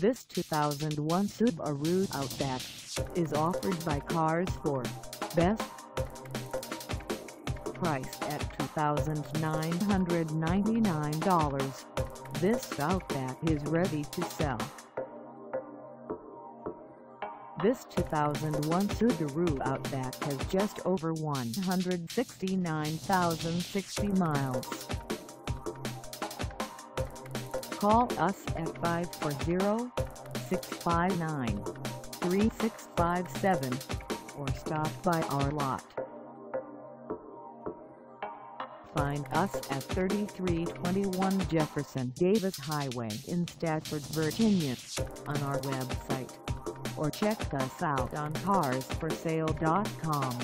This 2001 Subaru Outback is offered by Cars for Best. Priced at $2,999, this Outback is ready to sell. This 2001 Subaru Outback has just over 169,060 miles. Call us at 540-659-3657 or stop by our lot. Find us at 3321 Jefferson Davis Highway in Stafford, Virginia, on our website, or check us out on carsforsale.com.